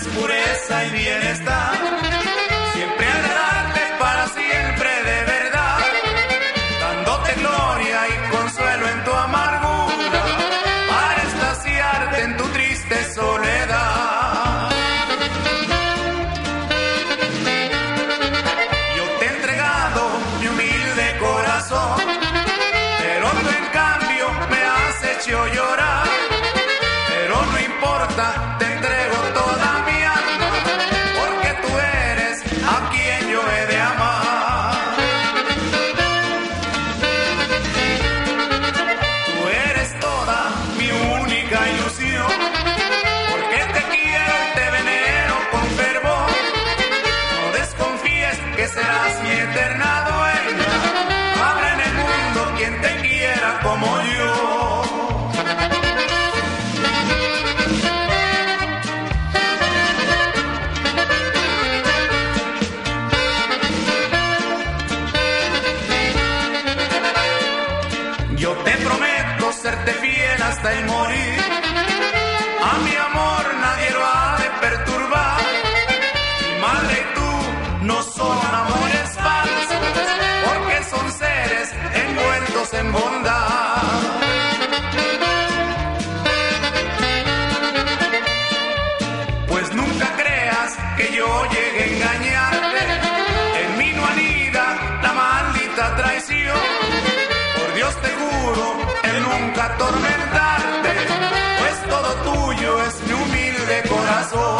es pureza y bienestar. Siempre agradarte para siempre de verdad, dándote gloria y consuelo en tu amargura, para extasiarte en tu triste soledad. Yo te he entregado mi humilde corazón, pero tú en cambio me has hecho llorar. Pero no importa, te entrego toda mi alma, porque tú eres a quien yo he de amar. Tú eres toda mi única ilusión, porque te quiero y te venero con fervor. No desconfíes que serás mi eterna dueña, no habrá en el mundo quien te quiera como yo. Yo te prometo serte fiel hasta el morir. A mi amor nadie lo ha de perturbar. Mi madre y tú no son amores falsos, porque son seres envueltos en bondad. Pues nunca creas que yo llegue a engañarte. En mí no anida la maldita traición. Por Dios te juro el nunca atormentarte, pues todo tuyo es mi humilde corazón.